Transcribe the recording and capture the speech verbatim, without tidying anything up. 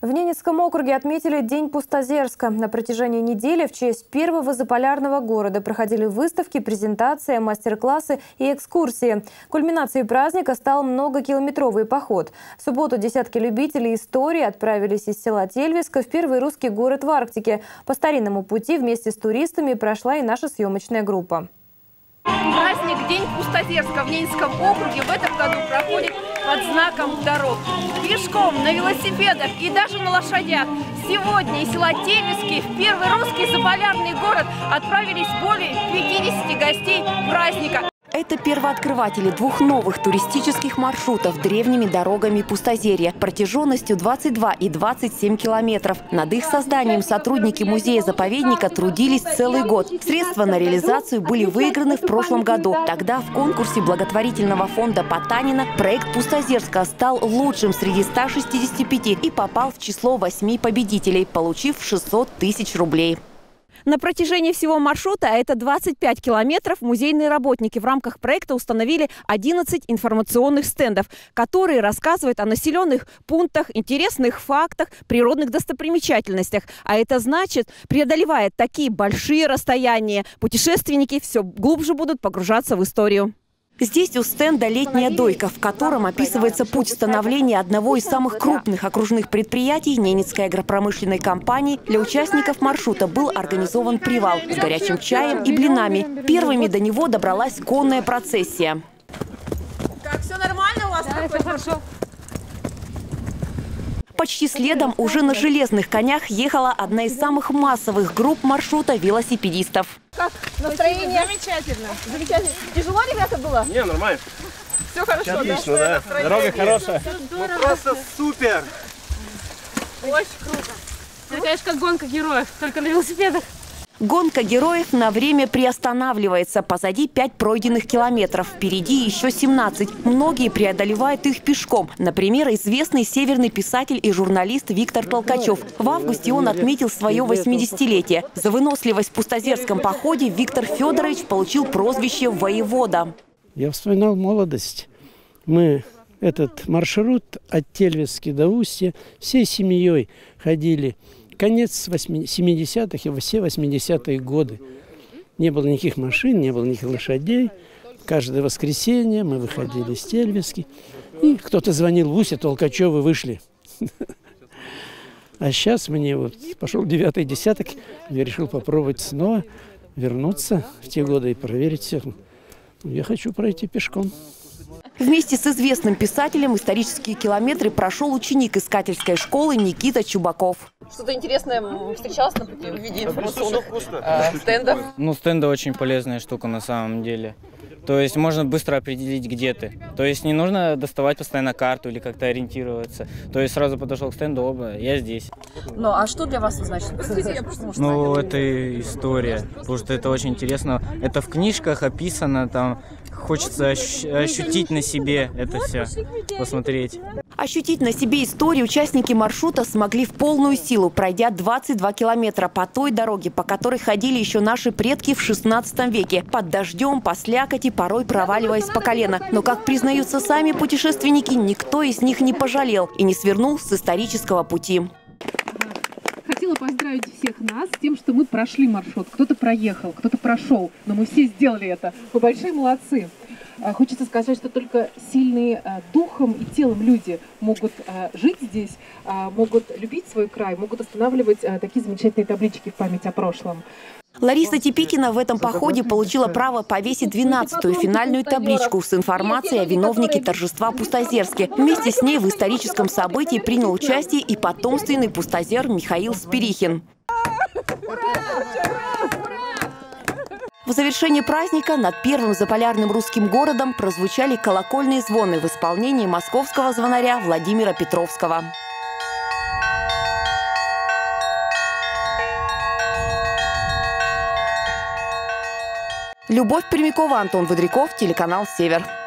В Ненецком округе отметили День Пустозерска. На протяжении недели в честь первого заполярного города проходили выставки, презентации, мастер-классы и экскурсии. Кульминацией праздника стал многокилометровый поход. В субботу десятки любителей истории отправились из села Тельвиска в первый русский город в Арктике. По старинному пути вместе с туристами прошла и наша съемочная группа. Праздник День Пустозерска в Ненецком округе в этом году проходит под знаком дорог. Пешком, на велосипедах и даже на лошадях. Сегодня из села Тельвиски в первый русский заполярный город отправились более пятидесяти гостей праздника. Это первооткрыватели двух новых туристических маршрутов древними дорогами Пустозерья протяженностью двадцать два и двадцать семь километров. Над их созданием сотрудники музея-заповедника трудились целый год. Средства на реализацию были выиграны в прошлом году. Тогда в конкурсе благотворительного фонда Потанина проект Пустозерска стал лучшим среди ста шестидесяти пяти и попал в число восьми победителей, получив шестьсот тысяч рублей. На протяжении всего маршрута, а это двадцать пять километров, музейные работники в рамках проекта установили одиннадцать информационных стендов, которые рассказывают о населенных пунктах, интересных фактах, природных достопримечательностях. А это значит, преодолевая такие большие расстояния, путешественники все глубже будут погружаться в историю. Здесь у стенда «Летняя дойка», в котором описывается путь становления одного из самых крупных окружных предприятий Ненецкой агропромышленной компании. Для участников маршрута был организован привал с горячим чаем и блинами. Первыми до него добралась конная процессия. Как, все нормально у вас? Да, это хорошо. Почти следом уже на железных конях ехала одна из самых массовых групп маршрута велосипедистов. Как настроение? Замечательно. Замечательно. Тяжело, ребята, было? Не, нормально. Все хорошо, отлично, да? да. Дорога хорошая. Ну, просто супер. Очень круто. Это, конечно, как гонка героев, только на велосипедах. Гонка героев на время приостанавливается. Позади пять пройденных километров. Впереди еще семнадцать. Многие преодолевают их пешком. Например, известный северный писатель и журналист Виктор Толкачев. В августе он отметил свое восьмидесятилетие. За выносливость в пустозерском походе Виктор Федорович получил прозвище «Воевода». Я вспоминал молодость. Мы этот маршрут от Тельвиски до Устья всей семьей ходили. Конец семидесятых и все восьмидесятые годы. Не было никаких машин, не было никаких лошадей. Каждое воскресенье мы выходили из Тельвиски. И кто-то звонил в Устье, Толкачевы вышли. А сейчас мне вот пошел девятый десяток. Я решил попробовать снова вернуться в те годы и проверить всех. Я хочу пройти пешком. Вместе с известным писателем исторические километры прошел ученик искательской школы Никита Чубаков. Что-то интересное встречалось на пути в виде информационных э, стендов? Ну, стенды очень полезная штука на самом деле. То есть можно быстро определить, где ты. То есть не нужно доставать постоянно карту или как-то ориентироваться. То есть сразу подошел к стенду, оба, я здесь. Ну, а что для вас значит? Ну, это история, потому что это очень интересно. Это в книжках описано, там хочется ощ ощутить на себе это все, посмотреть. Ощутить на себе историю участники маршрута смогли в полную силу, пройдя двадцать два километра по той дороге, по которой ходили еще наши предки в шестнадцатом веке. Под дождем, по слякоти, порой проваливаясь по колено. Но, как признаются сами путешественники, никто из них не пожалел и не свернул с исторического пути. Хотела поздравить всех нас с тем, что мы прошли маршрут. Кто-то проехал, кто-то прошел, но мы все сделали это. Вы большие молодцы. Хочется сказать, что только сильные духом и телом люди могут жить здесь, могут любить свой край, могут останавливать такие замечательные таблички в память о прошлом. Лариса Типикина в этом походе получила право повесить двенадцатую финальную табличку с информацией о виновнике торжества Пустозерске. Вместе с ней в историческом событии принял участие и потомственный пустозер Михаил Спирихин. В завершении праздника над первым заполярным русским городом прозвучали колокольные звоны в исполнении московского звонаря Владимира Петровского. Любовь Пермякова, Антон Выдряков, телеканал «Север».